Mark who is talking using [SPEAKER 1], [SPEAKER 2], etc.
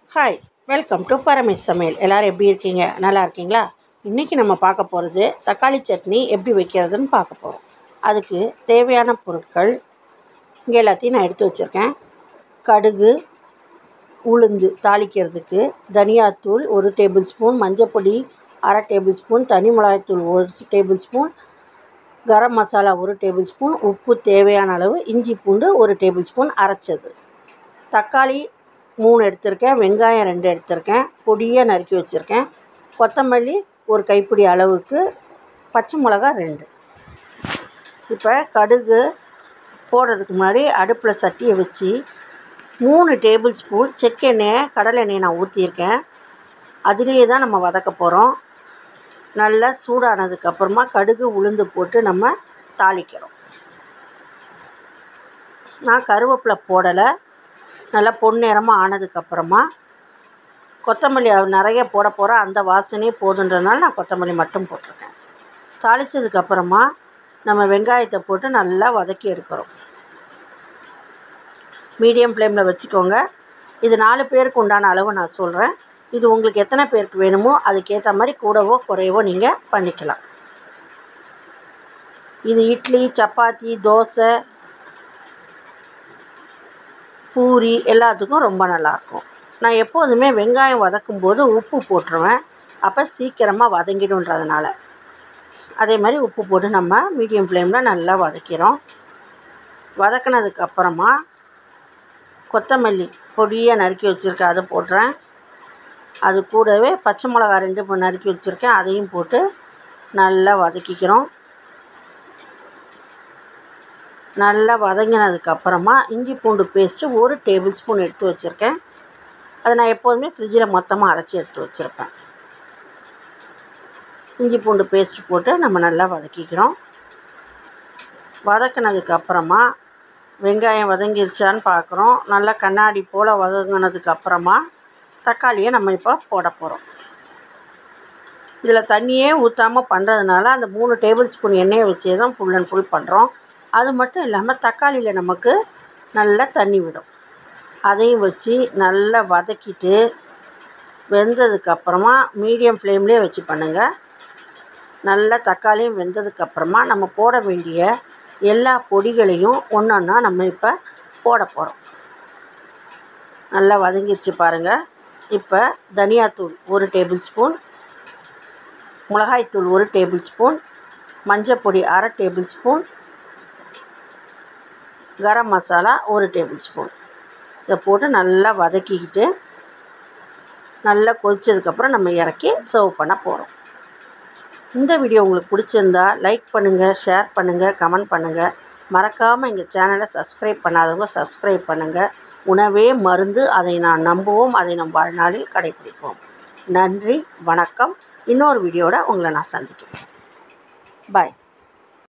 [SPEAKER 1] Hi, welcome to Paramesh சமையல். எல்லோரும் எப்படி இருக்கீங்க? நல்லா இருக்கீங்களா? இன்றைக்கி நம்ம பார்க்க போகிறது தக்காளி சட்னி எப்படி வைக்கிறதுன்னு பார்க்க போகிறோம். அதுக்கு தேவையான பொருட்கள் இங்கே எல்லாத்தையும் நான் எடுத்து வச்சுருக்கேன். கடுகு, உளுந்து தாளிக்கிறதுக்கு, தனியாத்தூள் 1 டேபிள் ஸ்பூன், மஞ்சப்பொடி 1/2 டேபிள் ஸ்பூன், தனி மிளகாய்த்தூள் 1 tablespoon, garam masala 1 tablespoon, உப்பு தேவையான அளவு, இஞ்சி பூண்டு 1 டேபிள் ஸ்பூன் அரைச்சது, தக்காளி 3 எடுத்திருக்கேன், வெங்காயம் 2 எடுத்திருக்கேன், பொடியாக நறுக்கி வச்சுருக்கேன், கொத்தமல்லி 1 கைப்பிடி அளவுக்கு, பச்சை மிளகா 2. இப்போ கடுகு போடுறதுக்கு முன்னாடி அடுப்பில் சட்டியை வச்சு 3 டேபிள் ஸ்பூன் செக்கெண்ணெயை கடலை எண்ணெயை நான் ஊற்றியிருக்கேன். அதிலேயே தான் நம்ம வதக்க போகிறோம். நல்லா சூடானதுக்கப்புறமா கடுகு உளுந்து போட்டு நம்ம தாளிக்கிறோம். நான் கருவேப்பிலை போடலை. நல்லா பொன்னிறமாக ஆனதுக்கப்புறமா கொத்தமல்லி நிறைய போட போகிறேன். அந்த வாசனையே போதுன்றதுனால நான் கொத்தமல்லி மட்டும் போட்டிருக்கேன். தாளித்ததுக்கப்புறமா நம்ம வெங்காயத்தை போட்டு நல்லா வதக்கி எடுக்கிறோம். மீடியம் ஃப்ளேமில் வச்சுக்கோங்க. இது 4 பேருக்கு உண்டான அளவு நான் சொல்கிறேன். இது உங்களுக்கு எத்தனை பேருக்கு வேணுமோ அதுக்கேற்ற மாதிரி கூடவோ குறையவோ நீங்கள் பண்ணிக்கலாம். இது இட்லி, சப்பாத்தி, தோசை, பூரி எல்லாத்துக்கும் ரொம்ப நல்லாயிருக்கும். நான் எப்போதுமே வெங்காயம் வதக்கும்போது உப்பு போட்டுருவேன். அப்போ சீக்கிரமாக வதங்கிடுன்றதுனால அதே மாதிரி உப்பு போட்டு நம்ம மீடியம் ஃப்ளேமில் நல்லா வதக்கிறோம். வதக்கினதுக்கப்புறமா கொத்தமல்லி பொடியாக நறுக்கி வச்சுருக்கேன், அதை போடுறேன். அது கூடவே பச்சை மிளகா 2 நறுக்கி வச்சுருக்கேன், அதையும் போட்டு நல்லா வதக்கிக்கிறோம். நல்லா வதங்கினதுக்கப்புறமா இஞ்சி பூண்டு பேஸ்ட்டு 1 டேபிள் ஸ்பூன் எடுத்து வச்சுருக்கேன். அதை நான் எப்போதுமே ஃப்ரிட்ஜில் மொத்தமாக அரைச்சி எடுத்து வச்சுருப்பேன். இஞ்சி பூண்டு பேஸ்ட்டு போட்டு நம்ம நல்லா வதக்கிக்கிறோம். வதக்கினதுக்கப்புறமா வெங்காயம் வதங்கிருச்சான்னு பார்க்குறோம். நல்லா கண்ணாடி போல் வதங்கினதுக்கப்புறமா தக்காளியை நம்ம இப்போ போட போகிறோம். இதில் தண்ணியே ஊற்றாமல் பண்ணுறதுனால அந்த 3 டேபிள் ஸ்பூன் எண்ணெயை வச்சே தான் ஃபுல் அண்ட் ஃபுல் பண்ணுறோம். அது மட்டும் இல்லாமல் தக்காளியில் நமக்கு நல்லா தண்ணி விடும். அதையும் வச்சு நல்லா வதக்கிட்டு வெந்ததுக்கப்புறமா மீடியம் ஃப்ளேம்லேயே வச்சு பண்ணுங்கள். நல்லா தக்காளியும் வெந்ததுக்கப்புறமா நம்ம போட வேண்டிய எல்லா பொடிகளையும் ஒன்றா நம்ம இப்போ போட போகிறோம். நல்லா வதங்கிடுச்சு பாருங்கள். இப்போ தனியாத்தூள் 1 டேபிள் ஸ்பூன், மிளகாய்த்தூள் 1 டேபிள் ஸ்பூன், மஞ்சப்பொடி 1/2 tablespoon, garam masala 1 tablespoon இதை போட்டு நல்லா வதக்கிக்கிட்டு நல்லா கொதிச்சதுக்கப்புறம் நம்ம இறக்கி சர்வ் பண்ண போகிறோம். இந்த வீடியோ உங்களுக்கு பிடிச்சிருந்தா லைக் பண்ணுங்கள், ஷேர் பண்ணுங்கள், கமெண்ட் பண்ணுங்கள். மறக்காமல் எங்கள் சேனலை சப்ஸ்கிரைப் பண்ணாதவங்க சப்ஸ்கிரைப் பண்ணுங்கள். உணவே மருந்து, அதை நான் நம்புவோம், அதை நம் வாழ்நாளில் கடைப்பிடிப்போம். நன்றி, வணக்கம். இன்னொரு வீடியோட உங்களை நான் சந்திக்கிறேன். பாய்.